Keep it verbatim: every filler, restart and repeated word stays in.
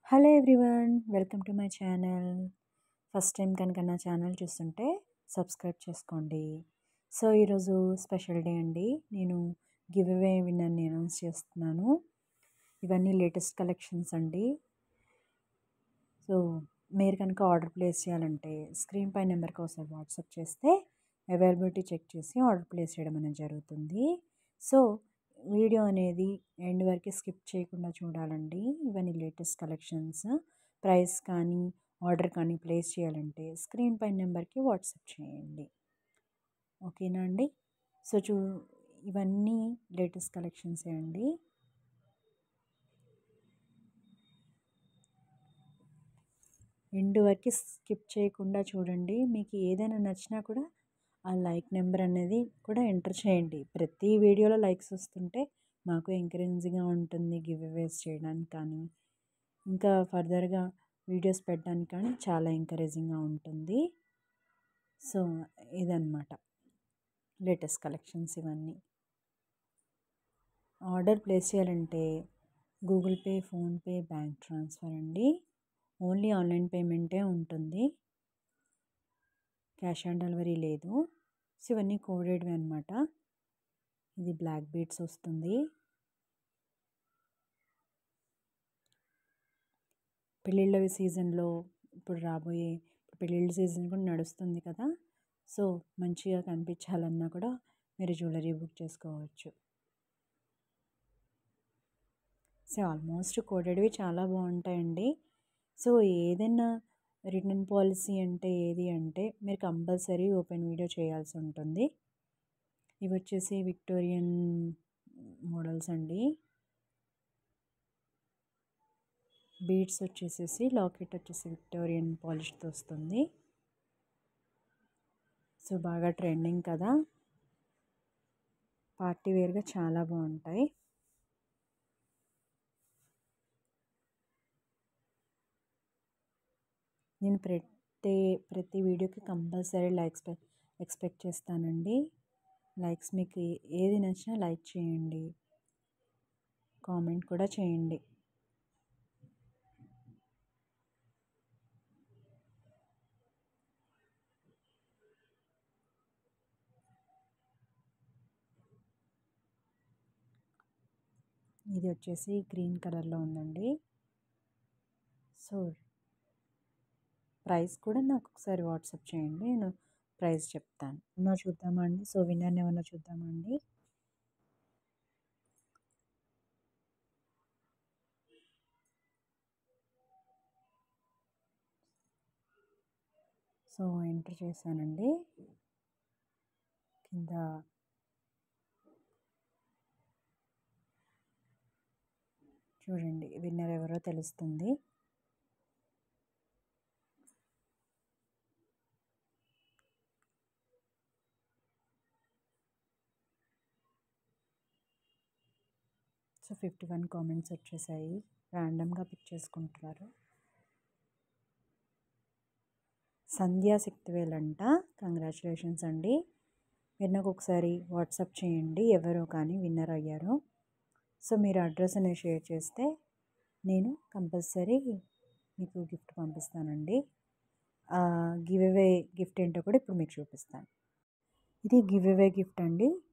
Hello everyone, welcome to my channel. First time కనుక నా channel చూస్తుంటే సబ్స్క్రైబ్ చేసుకోండి. సో ఈరోజు స్పెషల్ డే అండి. నేను గివ్ అవే విన్నర్ని అనౌన్స్ చేస్తున్నాను. ఇవన్నీ లేటెస్ట్ కలెక్షన్స్ అండి. సో మీరు కనుక ఆర్డర్ ప్లేస్ చేయాలంటే స్క్రీన్ పై నెంబర్కి ఒకసారి వాట్సాప్ చేస్తే అవైలబిలిటీ చెక్ చేసి ఆర్డర్ ప్లేస్ చేయడం అనేది జరుగుతుంది. సో వీడియో అనేది ఎండ్ వరకు స్కిప్ చేయకుండా చూడాలండి. ఇవన్నీ లేటెస్ట్ కలెక్షన్స్. ప్రైస్ కానీ ఆర్డర్ కానీ ప్లేస్ చేయాలంటే స్క్రీన్ పై నెంబర్కి వాట్సాప్ చేయండి. ఓకేనా అండి? సో చూ ఇవన్నీ లేటెస్ట్ కలెక్షన్సే అండి. ఎండ్ వరకు స్కిప్ చేయకుండా చూడండి. మీకు ఏదైనా నచ్చినా కూడా ఆ లైక్ నెంబర్ అనేది కూడా ఎంటర్ చేయండి. ప్రతి వీడియోలో లైక్స్ వస్తుంటే మాకు ఎంకరేజింగ్గా ఉంటుంది గివ్ అవేస్ చేయడానికి కానీ ఇంకా ఫర్దర్గా వీడియోస్ పెట్టడానికి కానీ చాలా ఎంకరేజింగ్గా ఉంటుంది. సో ఇదన్నమాట లేటెస్ట్ కలెక్షన్స్ ఇవన్నీ. ఆర్డర్ ప్లేస్ చేయాలంటే Google Pay, PhonePe, bank transfer అండి. ఓన్లీ ఆన్లైన్ పేమెంటే ఉంటుంది, క్యాష్ ఆన్ డెలివరీ లేదు. సో ఇవన్నీ కోడెడ్వి అనమాట. ఇది బ్లాక్ బీడ్స్ వస్తుంది. పెళ్ళిళ్ళ సీజన్లో ఇప్పుడు రాబోయే పెళ్ళిళ్ళ సీజన్ కూడా నడుస్తుంది కదా. సో మంచిగా కనిపించాలన్నా కూడా మీరు జ్యువెలరీ బుక్ చేసుకోవచ్చు. సో ఆల్మోస్ట్ కోడెడ్వి చాలా బాగుంటాయండి. సో ఏదైనా రిటర్న్ పాలసీ అంటే ఏది అంటే మీరు కంపల్సరీ ఓపెన్ వీడియో చేయాల్సి ఉంటుంది. ఇవి వచ్చేసి విక్టోరియన్ మోడల్స్ అండి. బీడ్స్ వచ్చేసేసి లాకెట్ వచ్చేసి విక్టోరియన్ పాలిష్తో వస్తుంది. సో బాగా ట్రెండింగ్ కదా, పార్టీ వేర్గా చాలా బాగుంటాయి. నేను ప్రతి ప్రతి వీడియోకి కంపల్సరీ లైక్స్ ఎక్స్పెక్ట్ చేస్తానండి. లైక్స్ మీకు ఏది నచ్చినా లైక్ చేయండి, కామెంట్ కూడా చేయండి. ఇది వచ్చేసి గ్రీన్ కలర్లో ఉందండి. సో ప్రైస్ కూడా నాకు ఒకసారి వాట్సాప్ చేయండి, నేను ప్రైస్ చెప్తాను. ఏమన్నా చూద్దామా అండి? సో విన్నర్ని ఏమన్నా చూద్దామా అండి? సో ఎంటర్ చేశానండి. కింద చూడండి, విన్నర్ ఎవరో తెలుస్తుంది. సో ఫిఫ్టీ వన్ కామెంట్స్ వచ్చేసాయి. ర్యాండమ్గా పిక్ చేసుకుంటున్నారు. సంధ్యా శక్తివేల్ అంట. కంగ్రాచులేషన్స్ అండి. మీరు నాకు ఒకసారి వాట్సాప్ చేయండి ఎవరో కానీ విన్నర్ అయ్యారు. సో మీరు అడ్రస్ అనేది షేర్ చేస్తే నేను కంపల్సరీ మీకు గిఫ్ట్ పంపిస్తానండి. గివ్ అవే గిఫ్ట్ ఏంటో కూడా ఇప్పుడు మీకు చూపిస్తాను. ఇది గివ్ అవే గిఫ్ట్ అండి.